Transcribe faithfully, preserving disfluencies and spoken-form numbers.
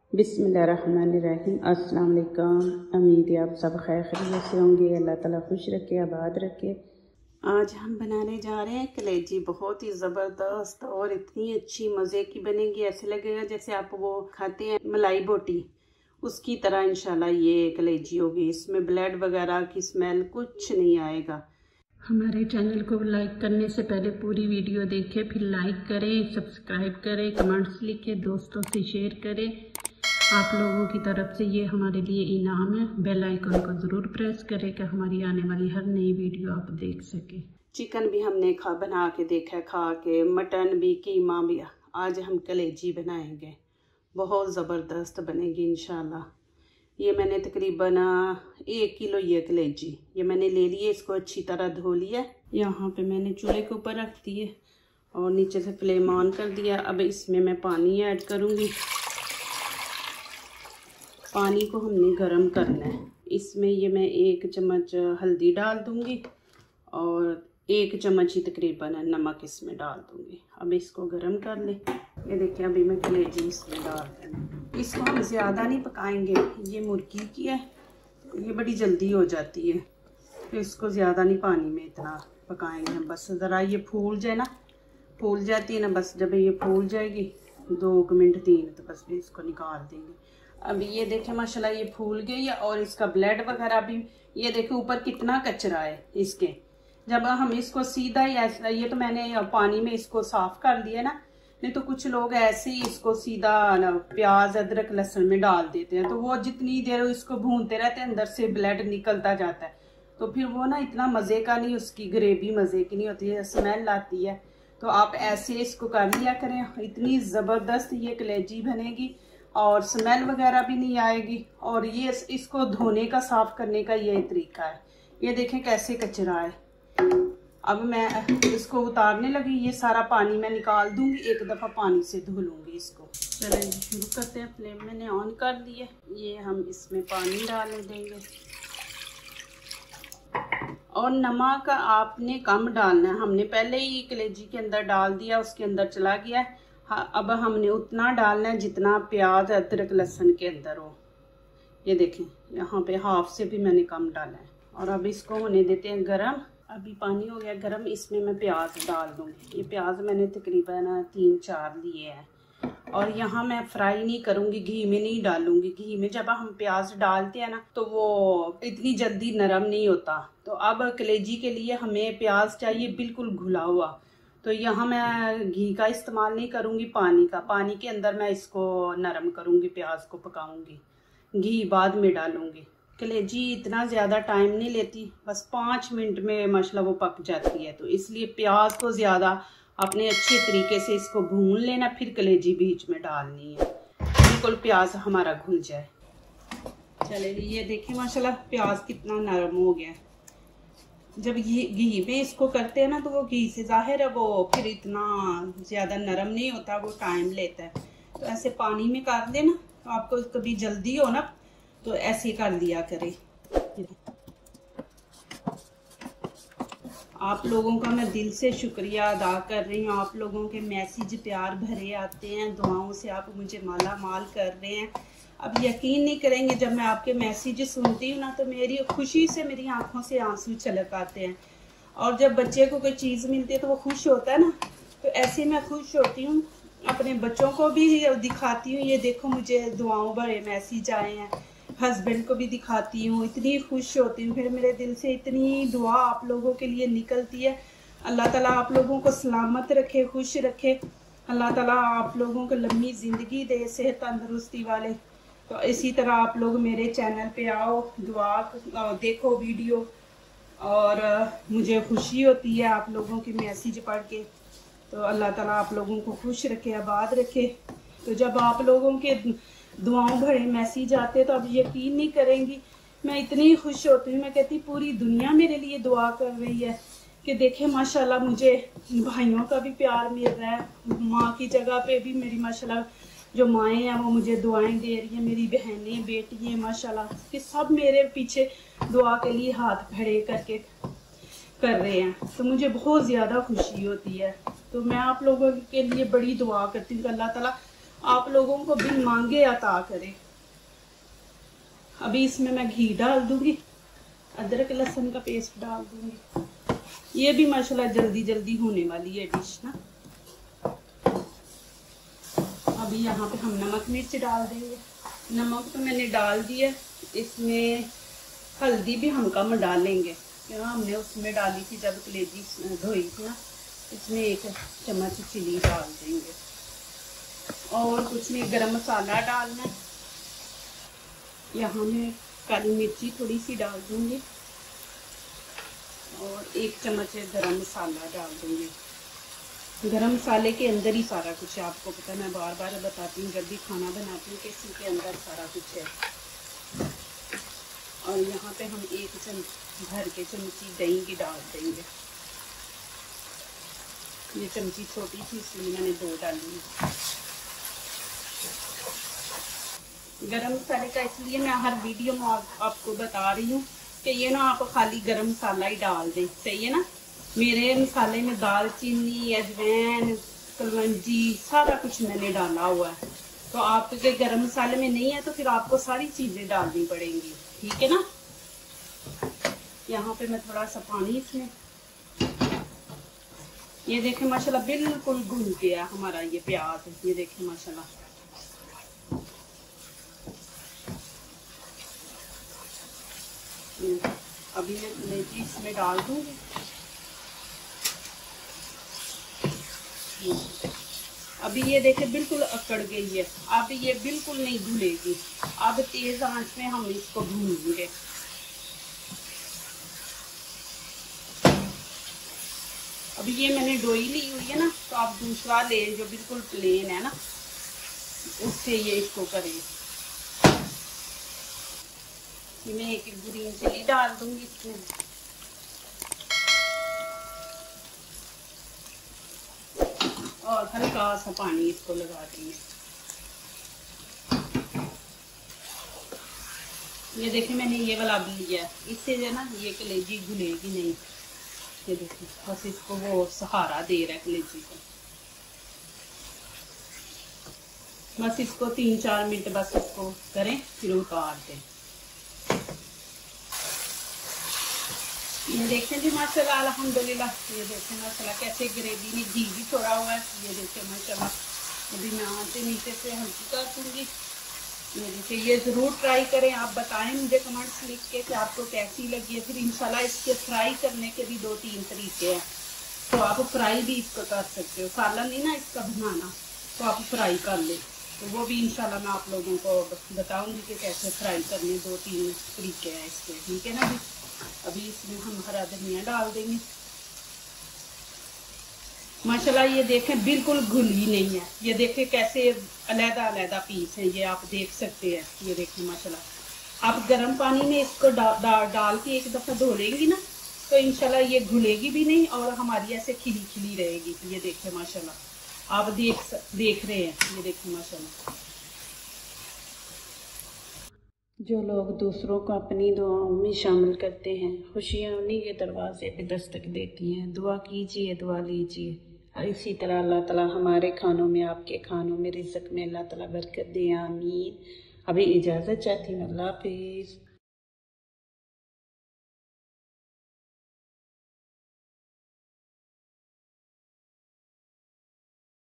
बिस्मिल्लाहिर्रहमानिर्रहीम। अस्सलाम वालेकुम। उम्मीद है आप सब खैर खैरियत से होंगे। अल्लाह ताला खुश रखे, आबाद रखे। आज हम बनाने जा रहे हैं कलेजी। बहुत ही ज़बरदस्त और इतनी अच्छी मज़े की बनेगी, ऐसे लगेगा जैसे आप वो खाते हैं मलाई बोटी, उसकी तरह इंशाल्लाह ये कलेजी होगी। इसमें ब्लड वगैरह की स्मेल कुछ नहीं आएगा। हमारे चैनल को लाइक करने से पहले पूरी वीडियो देखें, फिर लाइक करें, सब्सक्राइब करें, कमेंट्स लिखें, दोस्तों से शेयर करें। आप लोगों की तरफ से ये हमारे लिए इनाम है। बेल आइकन को ज़रूर प्रेस करें कि हमारी आने वाली हर नई वीडियो आप देख सकें। चिकन भी हमने खा बना के देखा, खा के मटन भी, कीमा भी। आज हम कलेजी बनाएंगे, बहुत ज़बरदस्त बनेगी इंशाल्लाह। ये मैंने तकरीबन एक किलो ये कलेजी ये मैंने ले लिए। इसको अच्छी तरह धो लिया। यहाँ पे मैंने चूल्हे के ऊपर रख दिए और नीचे से फ्लेम ऑन कर दिया। अब इसमें मैं पानी ऐड करूँगी। पानी को हमने गरम करना है। इसमें ये मैं एक चम्मच हल्दी डाल दूँगी और एक चम्मच ही तकरीबन नमक इसमें डाल दूँगी। अब इसको गरम कर लें। ये देखिए अभी मैं कलेजी इसमें डाल दूँगी। इसको हम ज़्यादा नहीं पकाएंगे, ये मुर्गी की है, ये बड़ी जल्दी हो जाती है, तो इसको ज़्यादा नहीं पानी में इतना पकाएंगे हम। बस ज़रा ये फूल जाए ना, फूल जाती है ना, बस जब ये फूल जाएगी दो मिनट तीन, तो बस भी इसको निकाल देंगे। अब ये देखें माशाल्लाह ये फूल गई है और इसका ब्लड वगैरह भी ये देखें ऊपर कितना कचरा है इसके। जब हम इसको सीधा ही ऐसा, ये तो मैंने पानी में इसको साफ कर दिया ना, नहीं तो कुछ लोग ऐसे ही इसको सीधा ना प्याज अदरक लहसुन में डाल देते हैं, तो वो जितनी देर इसको भूनते रहते हैं अंदर से ब्लड निकलता जाता है, तो फिर वो ना इतना मज़े का नहीं, उसकी ग्रेवी मज़े की नहीं होती है, स्मेल आती है। तो आप ऐसे इसको कर लिया करें, इतनी ज़बरदस्त ये कलेजी बनेगी और स्मेल वगैरह भी नहीं आएगी। और ये इसको धोने का, साफ करने का ये तरीका है। ये देखें कैसे कचरा है। अब मैं इसको उतारने लगी, ये सारा पानी मैं निकाल दूंगी, एक दफ़ा पानी से धो लूँगी इसको। चलें शुरू करते हैं। फ्लेम मैंने ऑन कर दिया। ये हम इसमें पानी डालने देंगे और नमक आपने कम डालना है। हमने पहले ही कलेजी के अंदर डाल दिया, उसके अंदर चला गया है। हाँ, अब हमने उतना डालना है जितना प्याज अदरक लहसुन के अंदर हो। ये देखें यहाँ पे हाफ से भी मैंने कम डाला है। और अब इसको होने देते हैं गरम। अभी पानी हो गया गरम, इसमें मैं प्याज डाल दूँगी। ये प्याज मैंने तकरीबन तीन चार लिए हैं और यहाँ मैं फ्राई नहीं करूँगी, घी में नहीं डालूँगी। घी में जब हम प्याज डालते हैं ना तो वो इतनी जल्दी नरम नहीं होता। तो अब कलेजी के लिए हमें प्याज चाहिए बिल्कुल घुला हुआ, तो यहाँ मैं घी का इस्तेमाल नहीं करूँगी, पानी का। पानी के अंदर मैं इसको नरम करूँगी, प्याज को पकाऊँगी, घी बाद में डालूँगी। कलेजी इतना ज़्यादा टाइम नहीं लेती, बस पाँच मिनट में माशाल्लाह वो पक जाती है। तो इसलिए प्याज को ज़्यादा अपने अच्छे तरीके से इसको भून लेना, फिर कलेजी बीच में डालनी है, बिल्कुल प्याज हमारा घुल जाए। चले ये देखिए माशाल्लाह प्याज कितना नरम हो गया है। जब ये घी में इसको करते हैं ना तो वो घी से जाहिर है वो फिर इतना ज़्यादा नरम नहीं होता, वो टाइम लेता है। तो ऐसे पानी में कर देना, तो आपको कभी जल्दी हो ना तो ऐसे कर दिया करें। आप लोगों का मैं दिल से शुक्रिया अदा कर रही हूँ। आप लोगों के मैसेज प्यार भरे आते हैं, दुआओं से आप मुझे माला माल कर रहे हैं। अब यकीन नहीं करेंगे, जब मैं आपके मैसेज सुनती हूँ ना तो मेरी खुशी से मेरी आंखों से आंसू छलक आते हैं। और जब बच्चे को कोई चीज़ मिलती है तो वो खुश होता है ना, तो ऐसे मैं खुश होती हूँ। अपने बच्चों को भी दिखाती हूँ, ये देखो मुझे दुआओं भरे मैसेज आए हैं। हस्बैंड को भी दिखाती हूँ, इतनी खुश होती हूँ। फिर मेरे दिल से इतनी दुआ आप लोगों के लिए निकलती है। अल्लाह ताला आप लोगों को सलामत रखे, खुश रखे। अल्लाह ताला आप लोगों को लंबी ज़िंदगी दे, सेहत तंदुरुस्ती वाले। तो इसी तरह आप लोग मेरे चैनल पे आओ, दुआ देखो वीडियो, और मुझे खुशी होती है आप लोगों की मैसेज पढ़ के। तो अल्लाह ताला आप लोगों को खुश रखे, आबाद रखे। तो जब आप लोगों के दुआओं भरे मैसेज आते तो अब यकीन नहीं करेंगी मैं इतनी खुश होती हूँ। मैं कहती पूरी दुनिया मेरे लिए दुआ कर रही है कि देखें माशाल्लाह मुझे भाइयों का भी प्यार मिल रहा है। माँ की जगह पे भी मेरी माशाल्लाह जो माएँ हैं वो मुझे दुआएं दे रही हैं, मेरी बहनें बेटी हैं माशाल्लाह कि सब मेरे पीछे दुआ के लिए हाथ खड़े करके कर रहे हैं। तो मुझे बहुत ज़्यादा खुशी होती है। तो मैं आप लोगों के लिए बड़ी दुआ करती हूँ कि अल्लाह ताला आप लोगों को बिन मांगे अता करे। अभी इसमें मैं घी डाल दूंगी, अदरक लहसुन का पेस्ट डाल दूंगी। ये भी माशाल्लाह जल्दी जल्दी होने वाली है डिश ना। अभी यहाँ पे हम नमक मिर्च डाल देंगे। नमक तो मैंने डाल दिया, इसमें हल्दी भी हम कम डालेंगे क्योंकि हमने उसमें डाली थी जब कलेजी धोई थी ना। इसमें एक चम्मच चिली डाल देंगे और कुछ नहीं, गरम मसाला डालना है। यहाँ मैं काली मिर्ची थोड़ी सी डाल दूंगी और एक चम्मच गरम मसाला डाल दूंगी। गरम मसाले के अंदर ही सारा कुछ है, आपको पता है, मैं बार बार बताती हूँ जब भी खाना बनाती हूँ कि इसी के अंदर सारा कुछ है। और यहाँ पे हम एक चम्मच भर के चमची दही की डाल देंगे। ये चमची छोटी थी इसलिए मैंने दो डाली। गरम मसाले का इसलिए मैं हर वीडियो में आप, आपको बता रही हूँ कि ये ना आप खाली गरम मसाला ही डाल दें, सही है ना। मेरे मसाले में दालचीनी, अजवैन, कलवंजी सारा कुछ मैंने डाला हुआ है। तो आपके गरम मसाले में नहीं है तो फिर आपको सारी चीजें डालनी पड़ेंगी, ठीक है ना। यहाँ पे मैं थोड़ा सा पानी इसमें, ये देखें माशाल्लाह बिल्कुल घुल गया हमारा ये प्याज। ये देखें माशाल्लाह, अभी मैं कलेजी इसमें डाल दूंगी। अभी ये देखें बिल्कुल अकड़ गई है। अब ये बिल्कुल नहीं घुलेगी। अब तेज आंच में हम इसको भूनेंगे। अभी ये मैंने डोई ली हुई है ना, तो आप दूसरा लें जो बिल्कुल प्लेन है ना, उससे ये इसको करें। मैं एक ग्रीन चिली डाल दूंगी इसमें और हल्का सा पानी इसको लगा देंगे। ये देखिए मैंने ये वाला भी लिया, इससे जो ना ये कलेजी घुलेगी नहीं। ये देखिए बस इसको वो सहारा दे रहा है कलेजी को। बस इसको तीन चार मिनट बस इसको करें, फिर उतार दें। ये देखें जी माशाल्लाह अल्हम्दुलिल्लाह। ये देखें माशाल्लाह कैसे ग्रेवी में घी भी छोड़ा हुआ है। ये देखें माशाल्लाह। अभी मैं आँच नीचे से हल्की कर दूँगी। ये देखिए, ये ज़रूर ट्राई करें। आप बताएं मुझे कमेंट्स लिख के कि आपको कैसी लगी है। फिर इंशाल्लाह इसके फ्राई करने के भी दो तीन तरीके हैं, तो आप फ्राई भी इसको कर सकते हो। सालन नहीं ना इसका बनाना, तो आप फ्राई कर ले, तो वो भी इंशाल्लाह मैं आप लोगों को बताऊंगी कि कैसे फ्राई करने। दो तीन तरीके हैं इसके, ठीक है ना जी। अभी इसमें हम हरा धनिया डाल देंगे। माशाल्लाह ये देखें बिल्कुल घुल ही नहीं है। ये देखें कैसे अलग अलग पीस है, ये आप देख सकते हैं। ये देखें माशाल्लाह। आप गर्म पानी में इसको डा, डा, डाल के एक दफ़ा धो लेंगी ना, तो इंशाल्लाह ये घुलेगी भी नहीं और हमारी ऐसे खिली खिली रहेगी। ये देखें माशाल्लाह, आप देख देख रहे हैं। ये देखें माशाल्लाह। जो लोग दूसरों को अपनी दुआओं में शामिल करते हैं, खुशियाँ उन्हीं के दरवाजे पे दस्तक देती हैं। दुआ कीजिए, दुआ लीजिए। इसी तरह अल्लाह ताला हमारे खानों में, आपके खानों में, रिज़्क़ में अल्लाह ताला बरकत दे। आमीन। अभी इजाज़त चाहती हूँ। अल्लाह हाफ़िज़।